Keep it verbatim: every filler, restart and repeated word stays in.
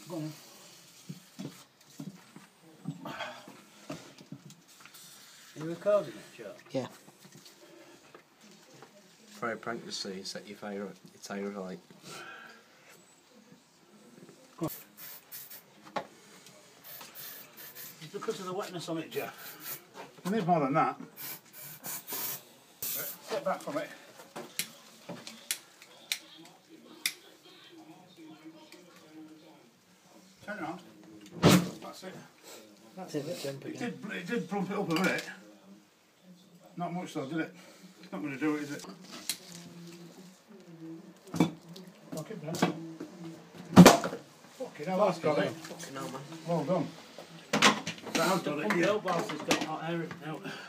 Go on. Are you recording it, Joe? Yeah. For a prank to see, set your fire, your tyre alight. It's because of the wetness on it, Joe. I need more than that. Get back from it. Turn around. That's it. That's it, let's jump It again. did, it did plump it up a bit. Not much though, did it? It's not going to do it, is it? Lock it down. Fucking hell, that's got it. Fucking hell, man. Well done. That has done it, Pump it yeah. up whilst it's got hot air in it out.